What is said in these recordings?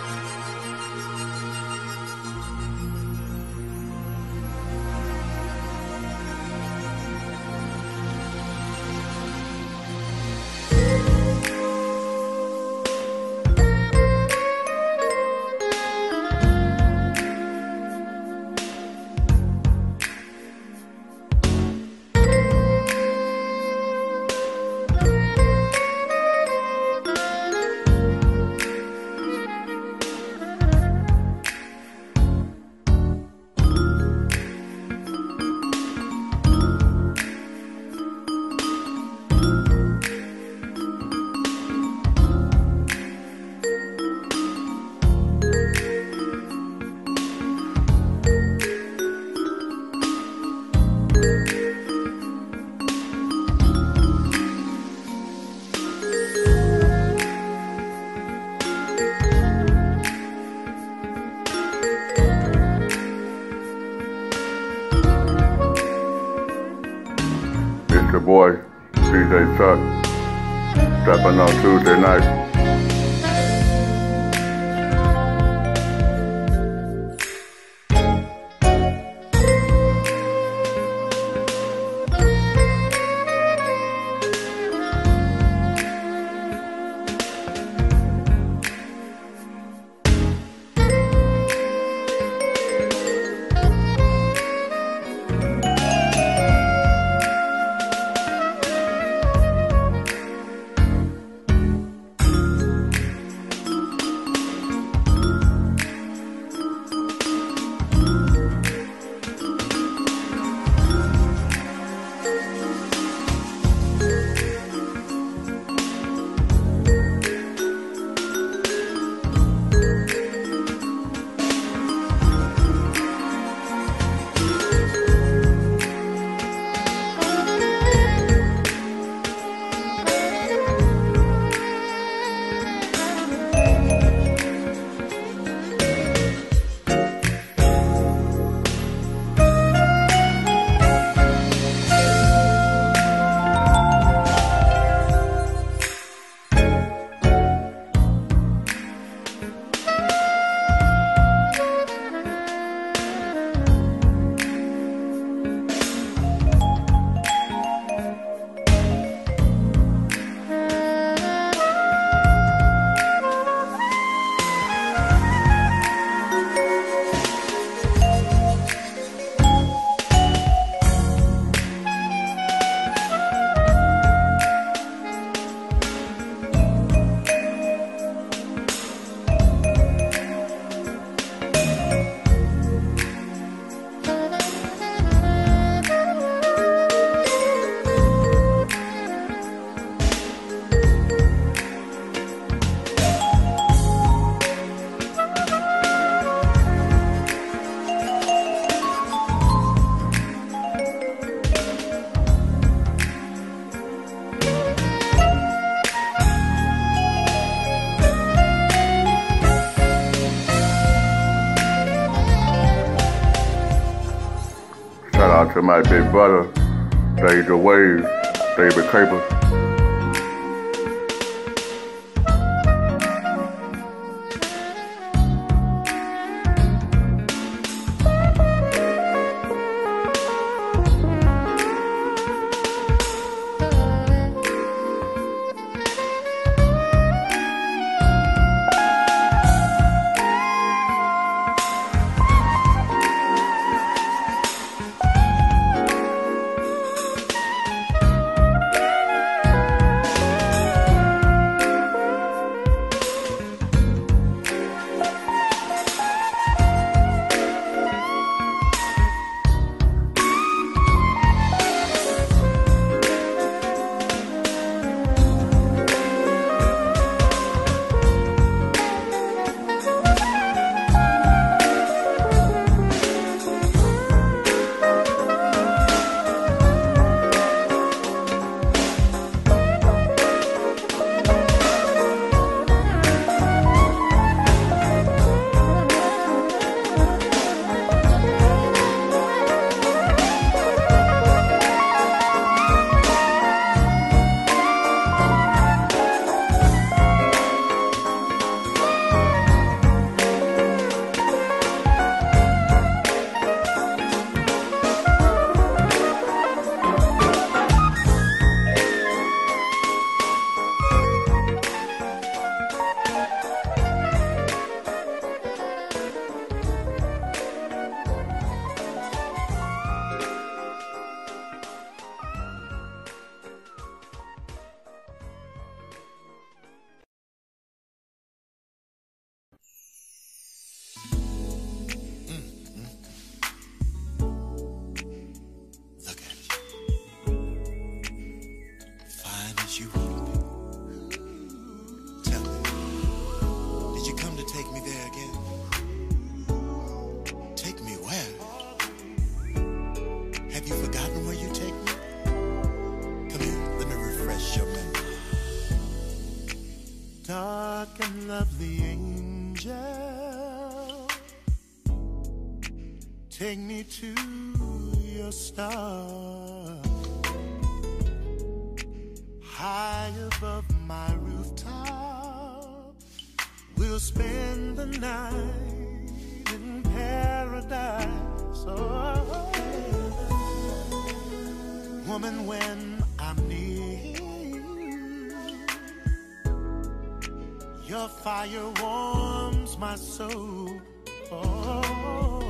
It's your boy, DJ Chuck, stepping on Tuesday night. Shout out to my big brother, David Wade, David Capers. dark and lovely angel, take me to your star. High above my rooftop, we'll spend the night in paradise. Oh, woman, when I'm near you, your fire warms my soul. Oh,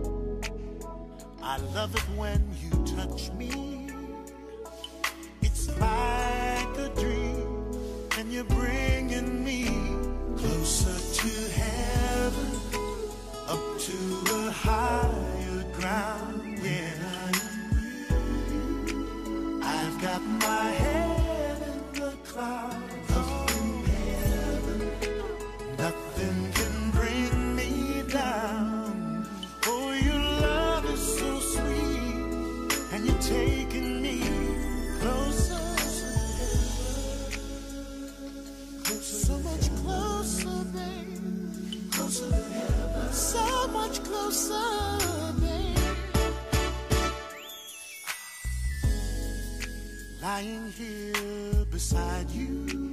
I love it when you touch me. It's like a dream, and you're bringing me closer to heaven, up to a higher ground. Yeah, I've got my head in the clouds. Nothing can bring me down. Oh, your love is so sweet, and you're taking me closer, closer, so much closer, babe. Closer to heaven, so much closer, babe. Lying here beside you,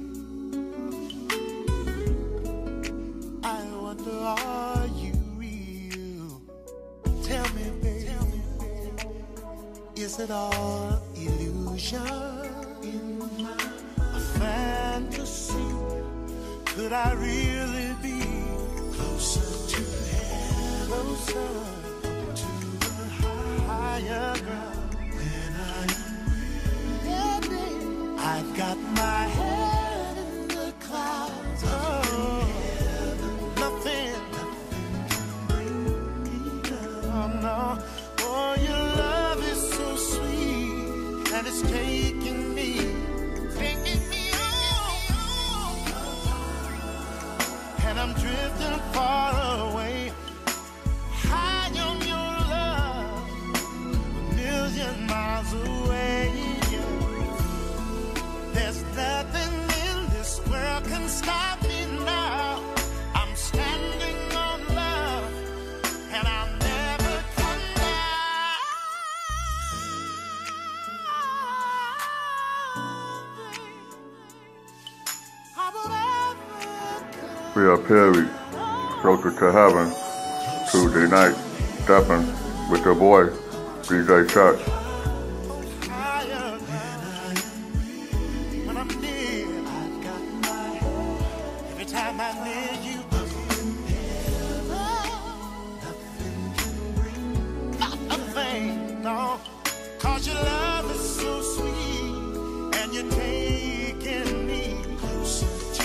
are you real? Tell me, baby, is it all illusion? A fantasy? Could I really be closer to heaven, closer to the higher ground? When I am with you, I've got my head in the clouds. Oh, oh, your love is so sweet, and it's taking me on, and I'm drifting far away, high on your love, a million miles away. There's nothing in this world can stop me now. I'm standing on love, and I'm We are Perry, closer to heaven, Tuesday night, stepping with your boy, DJ Chuck. When I'm near, I've got my head. Every time I'm near you, nothing can bring me, not a thing, no. 'Cause your love is so sweet, and you're taking me closer to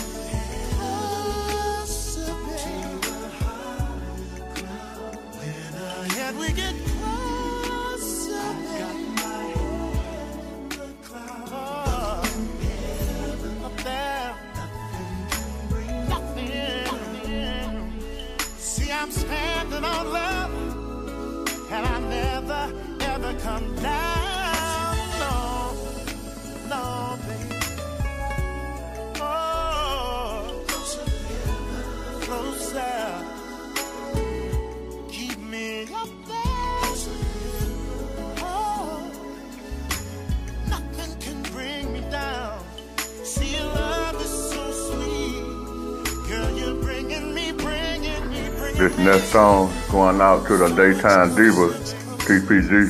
we get closer, I've got my head in the clouds. Up there, nothing can bring nothing. See, I'm standing on love, and I never, ever come down. No, no, baby. Oh, closer, closer. Keep me up. This next song going out to the Daytime Divas, TPG.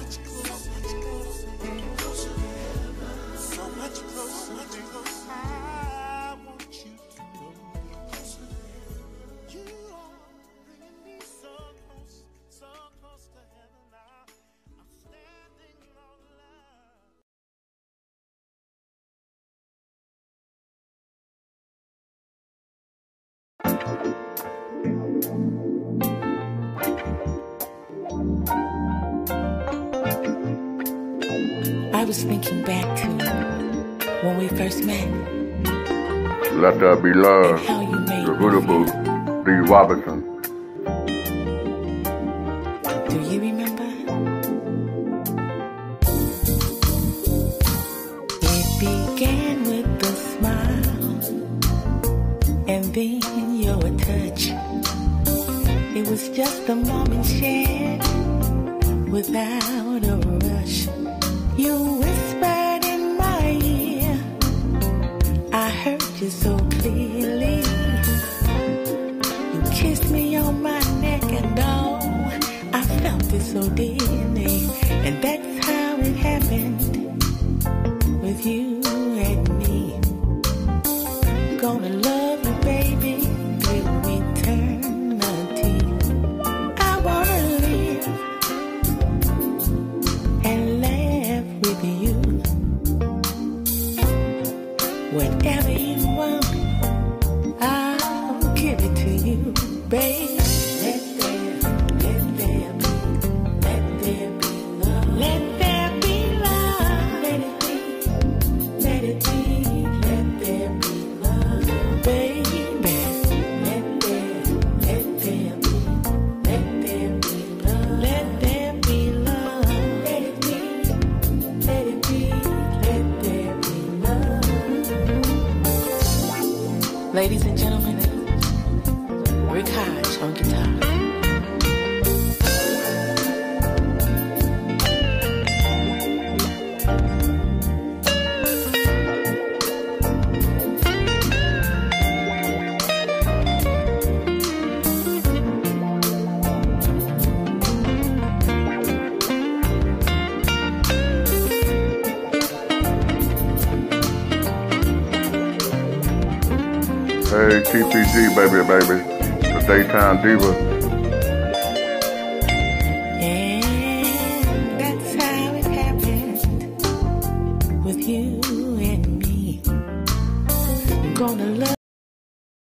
I was thinking back to when we first met. Let There Be Love, and how you made the Voodoo Boo, D. Robinson. Do you remember? It began with a smile and then your touch. It was just a moment shared without a rush. You whispered in my ear, I heard you so clearly. You kissed me on my neck and oh, I felt it so dearly. And that's how it happened with you and me. Gonna love you, baby, till eternity. I wanna live and laugh with you. Whatever you want, I'll give it to you, baby. Let there be love. Let there be love. Let it be, let it be. Let there be love, baby. Let there be love. Let there be love. Let it be, let it be. Let there be love. Ladies and gentlemen, Rick Hodge on guitar. Hey, TPG, baby, the Daytime Diva.